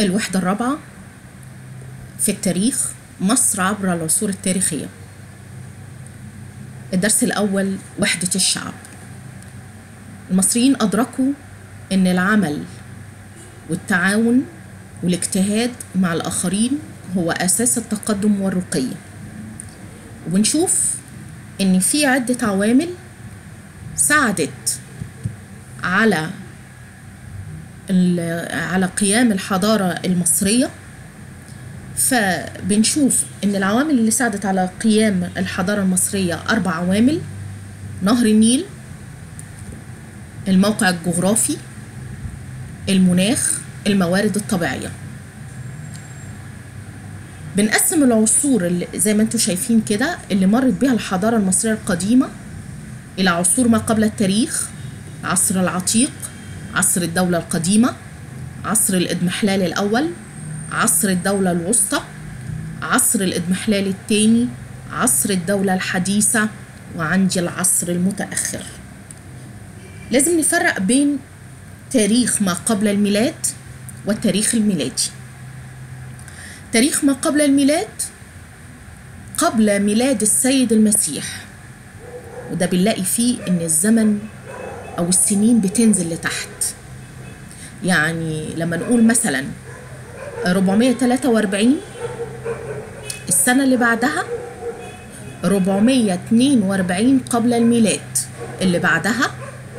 الوحدة الرابعة في التاريخ، مصر عبر العصور التاريخية. الدرس الأول، وحدة الشعب. المصريين أدركوا أن العمل والتعاون والاجتهاد مع الآخرين هو أساس التقدم والرقي، وبنشوف أن في عدة عوامل ساعدت على قيام الحضارة المصرية. فبنشوف ان العوامل اللي ساعدت على قيام الحضارة المصرية 4 عوامل: نهر النيل، الموقع الجغرافي، المناخ، الموارد الطبيعية. بنقسم العصور اللي زي ما انتم شايفين كده اللي مرت بها الحضارة المصرية القديمة إلى عصور ما قبل التاريخ: عصر العتيق، عصر الدولة القديمة، عصر الإضمحلال الأول، عصر الدولة الوسطى، عصر الإضمحلال الثاني، عصر الدولة الحديثة، وعندي العصر المتأخر. لازم نفرق بين تاريخ ما قبل الميلاد والتاريخ الميلادي. تاريخ ما قبل الميلاد قبل ميلاد السيد المسيح، وده بنلاقي فيه إن الزمن أو السنين بتنزل لتحت. يعني لما نقول مثلا 443، السنة اللي بعدها 442 قبل الميلاد، اللي بعدها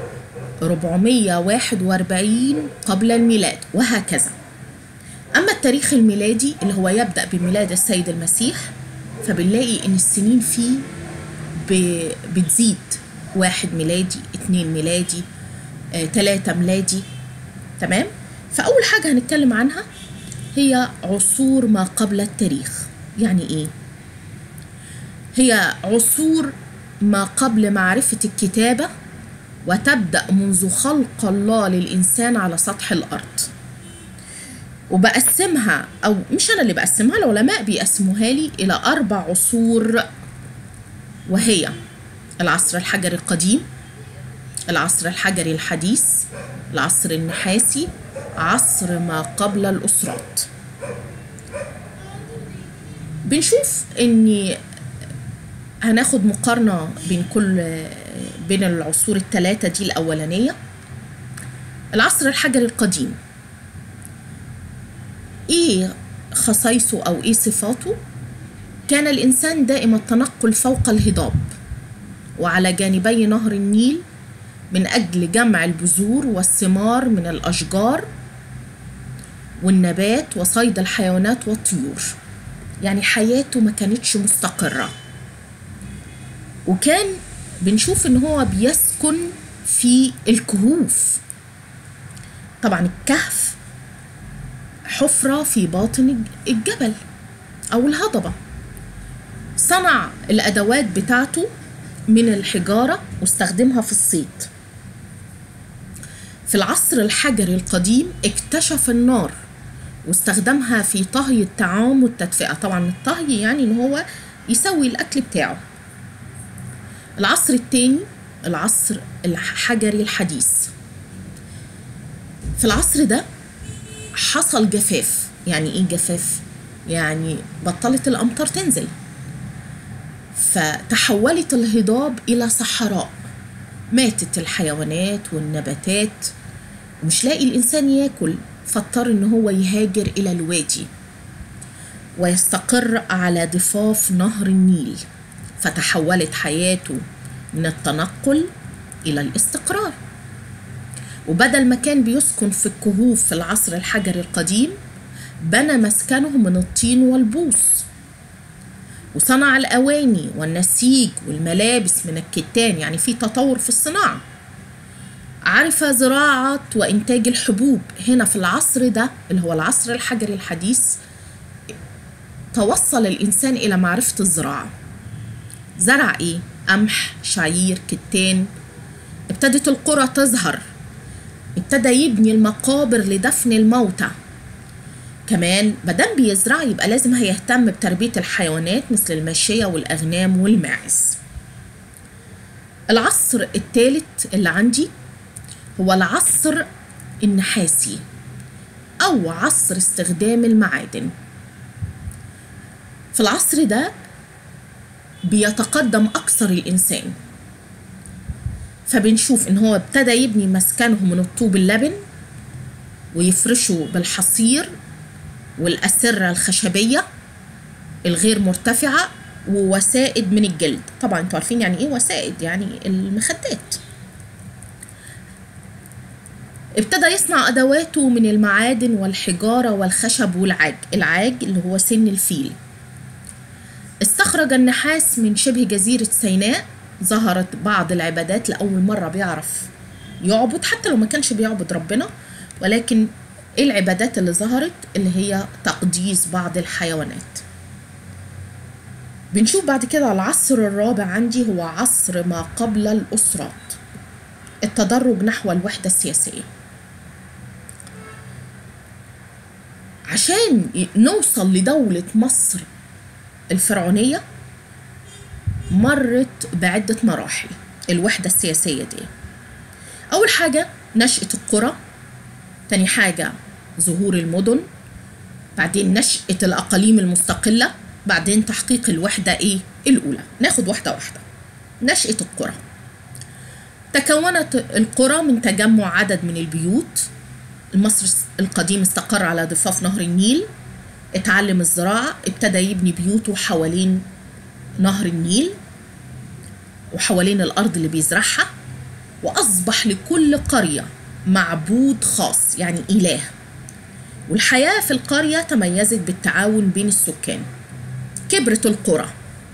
441 قبل الميلاد، وهكذا. أما التاريخ الميلادي اللي هو يبدأ بميلاد السيد المسيح، فبنلاقي إن السنين فيه بتزيد: 1 ميلادي، 2 ميلادي، 3 ميلادي. تمام؟ فأول حاجة هنتكلم عنها هي عصور ما قبل التاريخ. يعني إيه؟ هي عصور ما قبل معرفة الكتابة، وتبدأ منذ خلق الله للإنسان على سطح الأرض. وبقسمها، أو مش أنا اللي بقسمها، العلماء بيقسموها لي إلى 4 عصور، وهي العصر الحجري القديم، العصر الحجري الحديث، العصر النحاسي، عصر ما قبل الأسرات. بنشوف إن هناخد مقارنة بين العصور ال3 دي الأولانية. العصر الحجري القديم، إيه خصائصه أو إيه صفاته؟ كان الإنسان دائم التنقل فوق الهضاب وعلى جانبي نهر النيل من أجل جمع البذور والثمار من الأشجار والنبات وصيد الحيوانات والطيور. يعني حياته ما كانتش مستقرة، وكان بنشوف إن هو بيسكن في الكهوف. طبعا الكهف حفرة في باطن الجبل أو الهضبة. صنع الأدوات بتاعته من الحجارة واستخدمها في الصيد. في العصر الحجري القديم اكتشف النار واستخدمها في طهي الطعام والتدفئة. طبعا الطهي يعني إن هو يسوي الأكل بتاعه. العصر الثاني العصر الحجري الحديث. في العصر ده حصل جفاف. يعني إيه جفاف؟ يعني بطلت الأمطار تنزل، فتحولت الهضاب إلى صحراء، ماتت الحيوانات والنباتات، ومش لاقي الإنسان ياكل، فاضطر إن هو يهاجر إلى الوادي ويستقر على ضفاف نهر النيل. فتحولت حياته من التنقل إلى الاستقرار. وبدل ما كان بيسكن في الكهوف في العصر الحجري القديم، بنى مسكنه من الطين والبوص، وصنع الأواني والنسيج والملابس من الكتان. يعني في تطور في الصناعة. عرف زراعة وإنتاج الحبوب. هنا في العصر ده اللي هو العصر الحجري الحديث توصل الإنسان إلى معرفة الزراعة. زرع إيه؟ قمح، شعير، كتان. ابتدت القرى تظهر، ابتدى يبني المقابر لدفن الموتى. كمان مادام بيزرع يبقى لازم هيهتم بتربية الحيوانات مثل الماشية والأغنام والماعز. العصر الثالث اللي عندي هو العصر النحاسي أو عصر استخدام المعادن. في العصر ده بيتقدم أكثر الإنسان، فبنشوف إن هو ابتدى يبني مسكنه من الطوب اللبن ويفرشه بالحصير والأسرة الخشبية الغير مرتفعة ووسائد من الجلد. طبعا انتوا عارفين يعني ايه وسائد، يعني المخدات. ابتدى يصنع أدواته من المعادن والحجارة والخشب والعاج. العاج اللي هو سن الفيل. استخرج النحاس من شبه جزيرة سيناء. ظهرت بعض العبادات لأول مرة بيعرف يعبد، حتى لو ما كانش بيعبد ربنا، ولكن ايه العبادات اللي ظهرت؟ اللي هي تقديس بعض الحيوانات. بنشوف بعد كده العصر الرابع عندي هو عصر ما قبل الأسرات، التدرج نحو الوحدة السياسية. عشان نوصل لدولة مصر الفرعونية مرت بعدة مراحل الوحدة السياسية دي. أول حاجة نشأة القرى، تاني حاجة ظهور المدن، بعدين نشأة الأقاليم المستقلة، بعدين تحقيق الوحدة الأولى. ناخد واحدة واحدة. نشأة القرى. تكونت القرى من تجمع عدد من البيوت. المصري القديم استقر على ضفاف نهر النيل، اتعلم الزراعة، ابتدى يبني بيوته حوالين نهر النيل وحوالين الأرض اللي بيزرعها، وأصبح لكل قرية معبود خاص يعني إله. والحياة في القرية تميزت بالتعاون بين السكان. كبرت القرى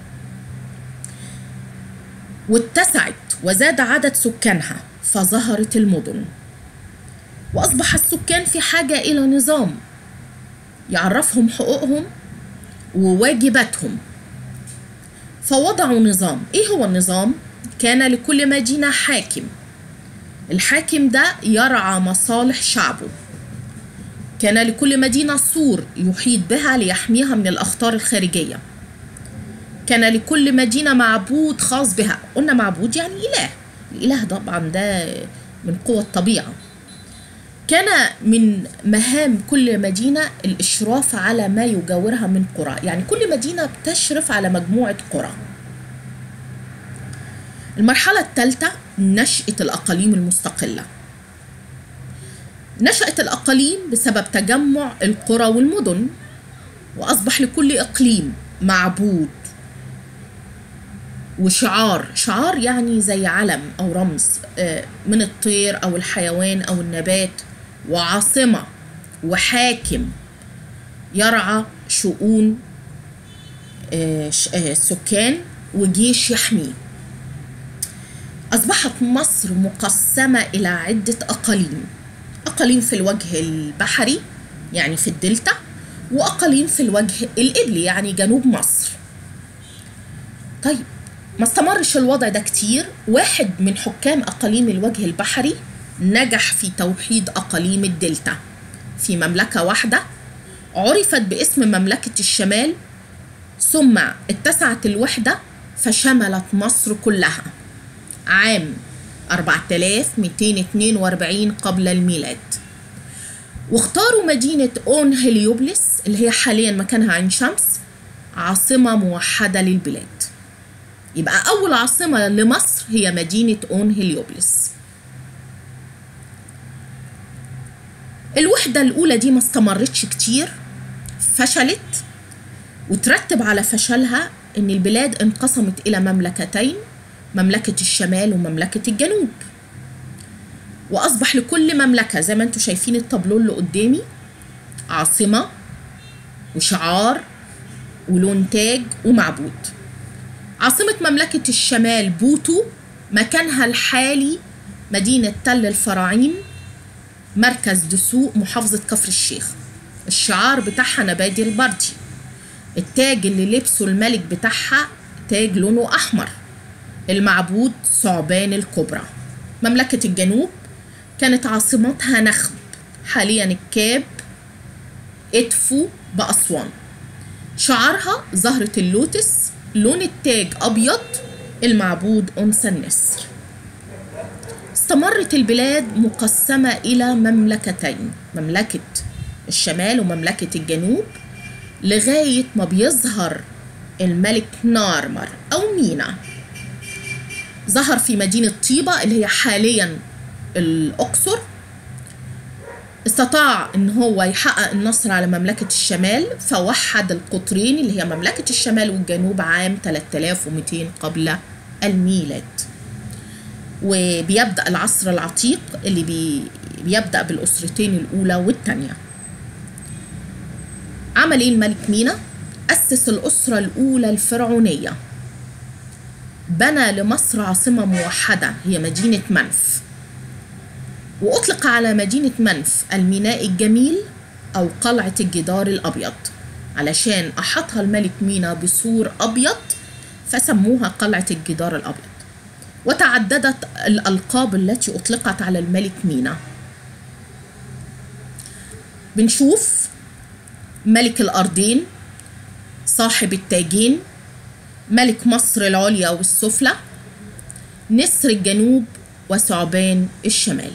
واتسعت وزاد عدد سكانها فظهرت المدن، وأصبح السكان في حاجة إلى نظام يعرفهم حقوقهم وواجباتهم، فوضعوا نظام. إيه هو النظام؟ كان لكل مدينة حاكم. الحاكم ده يرعى مصالح شعبه. كان لكل مدينة سور يحيط بها ليحميها من الأخطار الخارجية. كان لكل مدينة معبود خاص بها. قلنا معبود يعني إله. الإله طبعا ده من قوى الطبيعة. كان من مهام كل مدينة الإشراف على ما يجاورها من قرى، يعني كل مدينة بتشرف على مجموعة قرى. المرحلة الثالثة نشأة الأقاليم المستقلة. نشأت الأقاليم بسبب تجمع القرى والمدن، وأصبح لكل إقليم معبود وشعار. شعار يعني زي علم أو رمز من الطير أو الحيوان أو النبات، وعاصمة وحاكم يرعى شؤون السكان، وجيش يحميه. أصبحت مصر مقسمة إلى عدة أقاليم. أقاليم في الوجه البحري يعني في الدلتا، وأقاليم في الوجه القبلي يعني جنوب مصر. طيب ما استمرش الوضع ده كتير. واحد من حكام أقاليم الوجه البحري نجح في توحيد أقاليم الدلتا في مملكة واحدة عرفت باسم مملكة الشمال، ثم اتسعت الوحدة فشملت مصر كلها عام 4242 قبل الميلاد. واختاروا مدينة أون هليوبلس اللي هي حاليا مكانها عين شمس عاصمة موحدة للبلاد. يبقى أول عاصمة لمصر هي مدينة أون هليوبلس. الوحدة الأولى دي ما استمرتش كتير، فشلت، وترتب على فشلها إن البلاد انقسمت إلى مملكتين، مملكة الشمال ومملكة الجنوب. وأصبح لكل مملكة زي ما انتوا شايفين التابلو اللي قدامي عاصمة وشعار ولون تاج ومعبود. عاصمة مملكة الشمال بوتو، مكانها الحالي مدينة تل الفراعين، مركز دسوق، محافظة كفر الشيخ. الشعار بتاعها نبادي البردي. التاج اللي لبسه الملك بتاعها تاج لونه أحمر. المعبود ثعبان الكبرى. مملكة الجنوب كانت عاصمتها نخب، حاليا الكاب، إدفو بأسوان. شعارها زهرة اللوتس، لون التاج أبيض، المعبود أنثى النسر. استمرت البلاد مقسمة إلى مملكتين، مملكة الشمال ومملكة الجنوب، لغاية ما بيظهر الملك نارمر أو مينا. ظهر في مدينة طيبة اللي هي حاليا الأقصر. استطاع ان هو يحقق النصر على مملكة الشمال، فوحد القطرين اللي هي مملكة الشمال والجنوب عام 3200 قبل الميلاد. وبيبدأ العصر العتيق اللي بيبدأ بالأسرتين الأولى والثانية. عمل ايه الملك مينا؟ أسس الأسرة الأولى الفرعونية، بنى لمصر عاصمة موحدة هي مدينة منف، وأطلق على مدينة منف الميناء الجميل أو قلعة الجدار الأبيض، علشان أحاطها الملك مينا بسور أبيض فسموها قلعة الجدار الأبيض. وتعددت الألقاب التي أطلقت على الملك مينا. بنشوف ملك الأرضين، صاحب التاجين، ملك مصر العليا والسفلى، نسر الجنوب، وثعبان الشمال.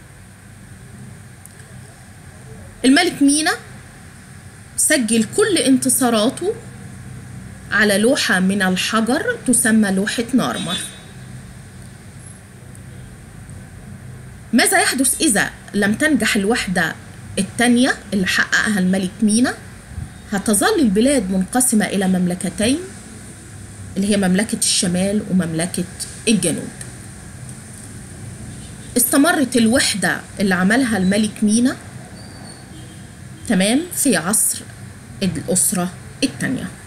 الملك مينا سجل كل انتصاراته على لوحة من الحجر تسمى لوحة نارمر. ماذا يحدث إذا لم تنجح الوحدة الثانية اللي حققها الملك مينا؟ هتظل البلاد منقسمة إلى مملكتين اللي هي مملكة الشمال ومملكة الجنوب. استمرت الوحدة اللي عملها الملك مينا تمام في عصر الأسرة الثانية.